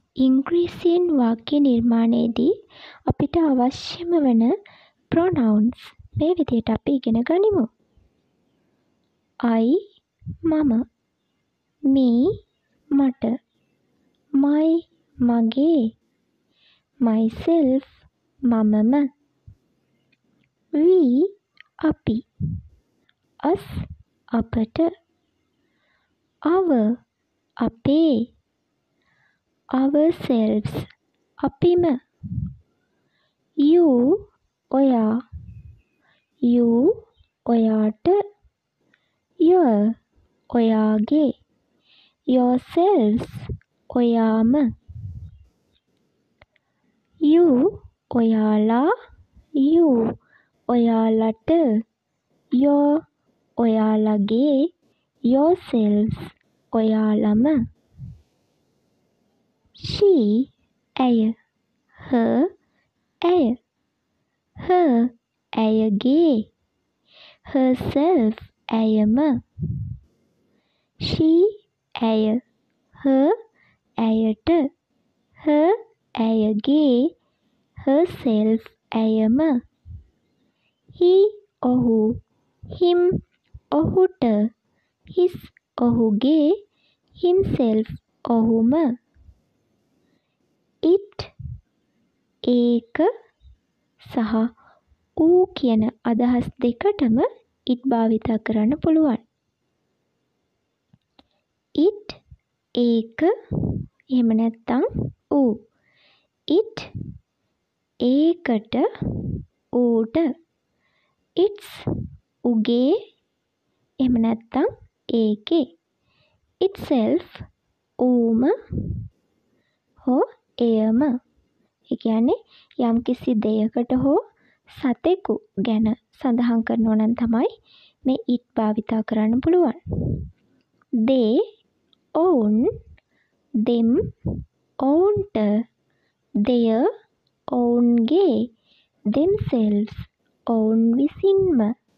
ඉංග්‍රීසියෙන් වාක්‍ය නිර්මාණයේදී අපිට අවශ්‍යම වන pronouns මේ විදිහට අපි ඉගෙන ගනිමු. I මම, me මට, my මගේ, myself මමම, we අපි, us අපට, our අපේ, ourselves අපිම, you ඔයා, you ඔයාට, your ඔයාගේ, yourselves ඔයාම, you ඔයාලා, you ඔයාලට, your ඔයාලගේ, yourselves ඔයාලම, she ඇය, her ඇය, her ඇයගේ, herself ඇයම, she ඇය, her ඇයට, her ඇයගේ, herself ඇයම, he ඔහු, him ඔහුට, his ඔහුගේ, himself ඔහුම, it ඒක සහ ඌ කියන අදහස් දෙකටම it භාවිතා කරන්න පුළුවන්. it ඒක එහෙම නැත්නම් ඌ. it ඒකට ඌට. it's උගේ එහෙම නැත්නම් ඒකේ. itself ඌම හෝ එයම. ඒ කියන්නේ යම්කිසි දෙයකට හෝ සතෙකු ගැන සඳහන් කරනවා නම් තමයි මේ it භාවිතා කරන්න පුළුවන්. they ඔවුන්, them ඔවුන්ට, their ඔවුන්ගේ, themselves ඔවුන් විසින්ම.